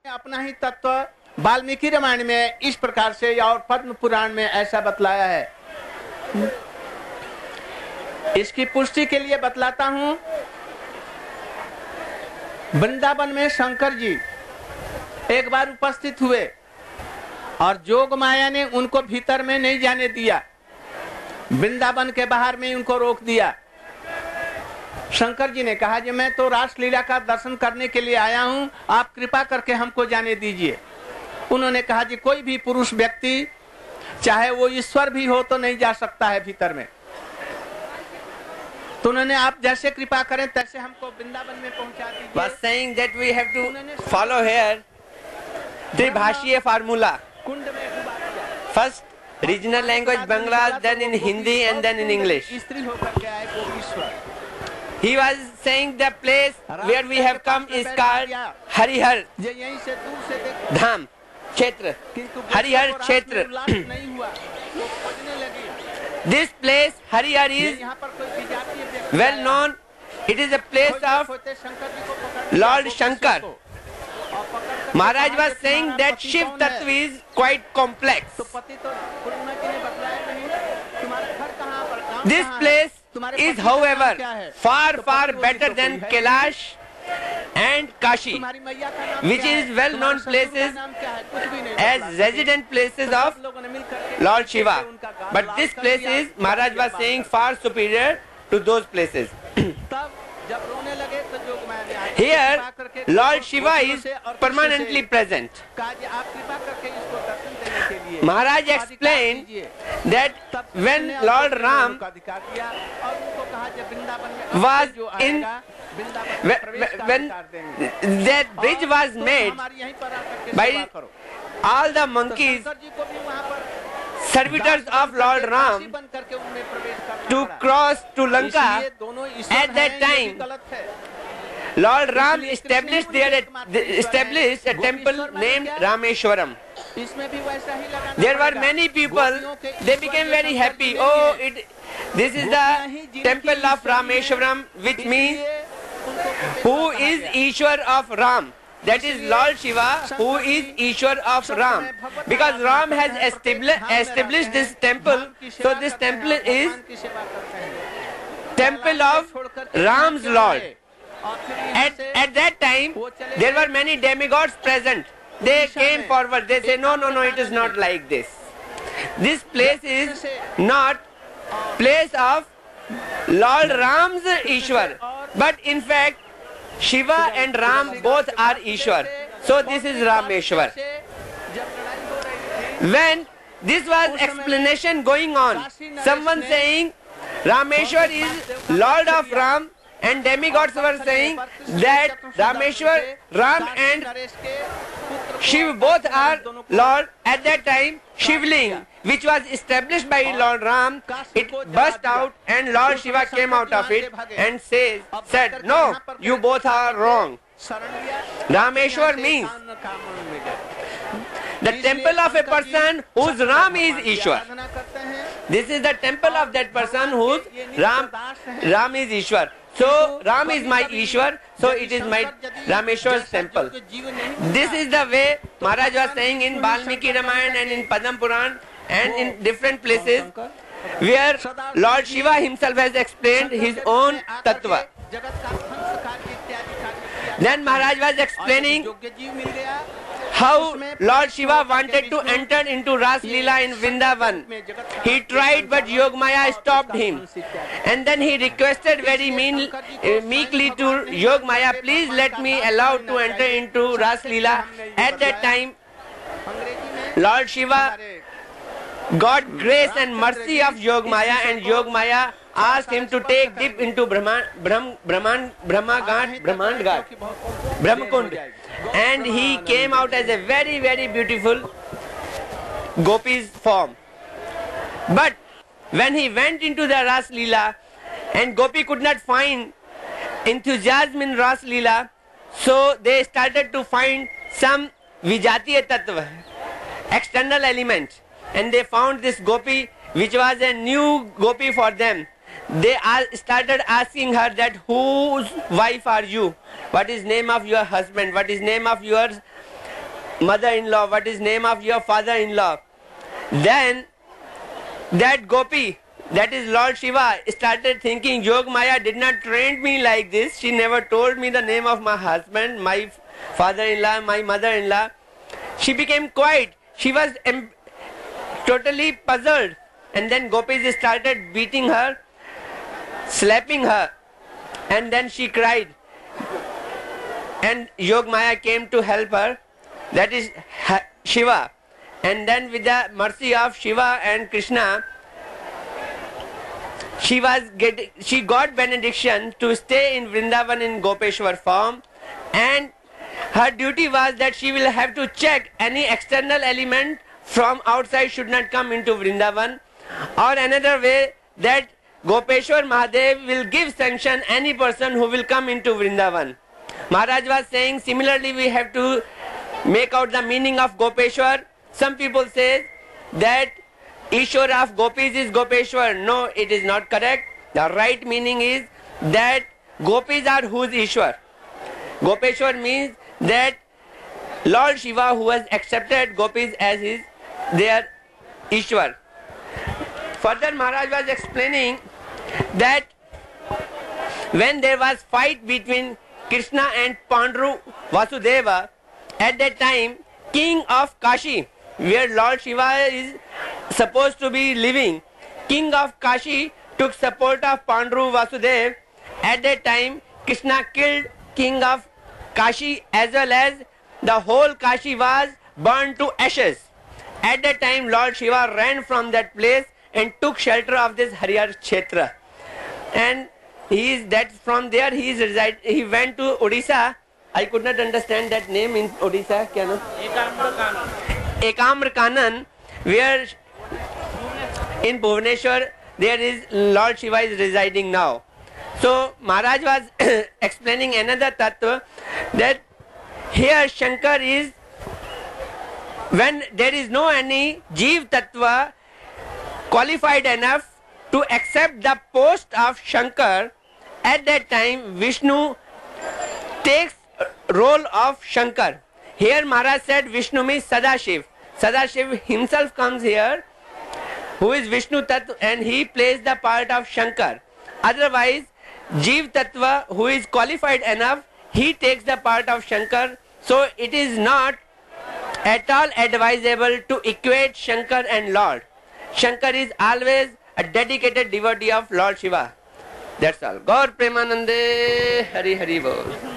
अपना ही तत्व वाल्मीकि रामायण में इस प्रकार से और पद्म पुराण में ऐसा बतलाया है। इसकी पुष्टि के लिए बतलाता हूं। वृंदावन में शंकर जी एक बार उपस्थित हुए और जोग माया ने उनको भीतर में नहीं जाने दिया, वृंदावन के बाहर में उनको रोक दिया। शंकर जी ने कहा जी मैं तो रासलीला का दर्शन करने के लिए आया हूं, आप कृपा करके हमको जाने दीजिए। उन्होंने कहा जी कोई भी पुरुष व्यक्ति चाहे वो ईश्वर भी हो तो नहीं जा सकता है भीतर में। तो उन्होंने आप जैसे कृपा करें तैसे हमको वृंदावन में पहुंचा दीजिए। Was saying that we have to follow here त्रिभाषीय formula. First regional language Bangla, then in Hindi and then in English. स्त्री होकर के आए वो ईश्वर। He was saying the place where we have come is called Harihar यहीं से दूर से देखो Dham क्षेत्र, हरिहर क्षेत्र। नहीं हुआ, वो खोजने लगी। This place Harihar is यहाँ पर कोई विजातीय व्यक्ति well known. It is a place of खोजते शंकर जी को पकड़ Lord लिया, Shankar. और पकड़ कर Maharaj कहा was कि saying तुम्हारा that पति Shiv कौन है? Tattva is quite complex. तो पति तो पूर्णिमा जी ने बतलाया नहीं, तुम्हारा घर कहाँ पर, गाँव This कहाँ है? place तुम्हारे is पति का नाम however क्या है? far तो far पति बोली better तो than कोई है Kailash and Kashi, तुम्हारी मैया का नाम which क्या is है? well known तुम्हारे ससुर का places नाम क्या है? कुछ भी नहीं as बतला resident places सके। of सब लोगों ने मिल करके Lord Shiva. उनका गाल But लाल this कर place दिया, is, Maharaj was saying, far superior to those places. तब जब रोने लगे तो जोग माया ने आके Here, कृपा करके Lord Shiva गोपियों is से और permanently किसी से present. कहा जी आप कृपा करके इसको दर्शन देने के लिए Maharaj अधिकार explained दीजिए। that तब when उन्होंने Lord उनको Ram उनको अधिकार दिया और उनको कहा जब वृंदावन में was जो in- आएगा, वृंदावन में प्रवेश का when अधिकार देंगे। that bridge was और तुम made हमारी यहीं पर आकर के by सेवा करो। all the तो monkeys, शंकर जी को भी वहाँ पर servitors दास of बन Lord करके, Ram, दासी बन करके उनमें प्रवेश करना to पड़ा। cross to Lanka, इसलिए दोनों ईश्वर at that हैं, ये भी time, गलत है। Lord Ram इसलिए established कृष्ण ही there उनके एकमात्र established a ईश्वर हैं। temple गोपीश्वर माने named क्या? Rameshwaram. इसमें भी वैसा ही लगाना There were पड़ेगा। many people, गोपियों के they ईश्वर became जो very शंकर happy. जी Oh, नहीं है। this is गोपियाँ ही the जिनकी temple of ईश्वरी हैं, Rameshwaram, which means इसलिए उनको गोपेश्वर who कहा is गया। Ishwar of Ram. That is Lord Shiva, who is Ishwar of Ram. Because Ram has established this temple, so this temple is भगवान की सेवा करते हैं। temple of Ram's Lord. और फिर यहाँ से At that time, there were many demigods present. They came forward. They say, no, no, no, it is not like this. This place is not place of Lord Ram's Ishwar. But in fact, Shiva and Ram both are Ishwar. So this is Rameshwar. जब लड़ाई हो रही थी When this was explanation going on, someone saying Rameshwar is Lord of Ram, and demigods were saying that Rameshwar, Ram and Shiv both are Lord. At that time, Shivling, which was established by Lord Ram, it burst out and Lord Shiva came out of it and said, no, you both are wrong. शरण लिया Rameshwar means the temple of a person whose Ram is Ishwar. आराधना करते हैं This is the temple of that person whose Ram is Ishwar. So Ram is my Ishwar, so it is my Rameshwar's temple. This is the way Maharaj was saying in Valmiki Ramayana and in Padam Puran and in different places where Lord Shiva himself has explained his own tattva. Then Maharaj was explaining how Lord Shiva wanted to enter into Ras Leela in Vrindavan. He tried, but Yogmaya stopped him. And then he requested very meekly to Yogmaya, please let me allow to enter into Ras Leela. At that time, Lord Shiva got grace and mercy of Yogmaya, and Yogmaya asked him to take dip into Brahmakund, and he came out as a very, very beautiful Gopi's form. But when he went into the Ras Leela, and Gopi could not find enthusiasm in Ras Leela, so they started to find some Vijatiya Tattva, external element, and they found this Gopi, which was a new Gopi for them. They started asking her that whose wife are you? What is name of your husband? What is name of your mother-in-law, what is name of your father-in-law? Then that gopi, that is Lord Shiva, started thinking, Yog Maya did not train me like this. She never told me the name of my husband, my father-in-law, my mother-in-law. She became quiet. She was totally puzzled. And then gopis started beating her, slapping her. And then she cried. And Yog Maya came to help her. That is Shiva. And then with the mercy of Shiva and Krishna, she got benediction to stay in Vrindavan in Gopeshwar form, and her duty was that she will have to check any external element from outside should not come into Vrindavan, or another way that Gopeshwar Mahadev will give sanction any person who will come into Vrindavan. Maharaj was saying similarly we have to make out the meaning of Gopeshwar. Some people say that Ishwar of gopis is Gopeshwar. No, it is not correct. The right meaning is that gopis are whose Ishwar. Gopeshwar means that Lord Shiva who has accepted gopis as their Ishwar. Further, Maharaj was explaining that when there was fight between Krishna and Pandru Vasudeva, at that time king of Kashi, where Lord Shiva is supposed to be living, king of Kashi took support of Pandru Vasudeva. At that time Krishna killed king of Kashi as well as the whole Kashi was burned to ashes. At that time Lord Shiva ran from that place and took shelter of this Harihar Kshetra, and from there he went to Odisha. I could not understand that name in Odisha. Kya naam? Ekamra Kanan, where in Bhubaneswar there is Lord Shiva is residing now. So Maharaj was explaining another tattva, that here Shankar is, when there is no any Jeev tattva qualified enough to accept the post of Shankar, at that time Vishnu takes role of Shankar. Here Maharaj said Vishnu means Sadashiv. Sadashiv himself comes here, who is Vishnu Tattva, and he plays the part of Shankar. Otherwise, Jeev Tattva, who is qualified enough, he takes the part of Shankar. So it is not at all advisable to equate Shankar and Lord. Shankar is always a dedicated devotee of Lord Shiva. That's all. Gaur Premanande, Hari Hari Bol.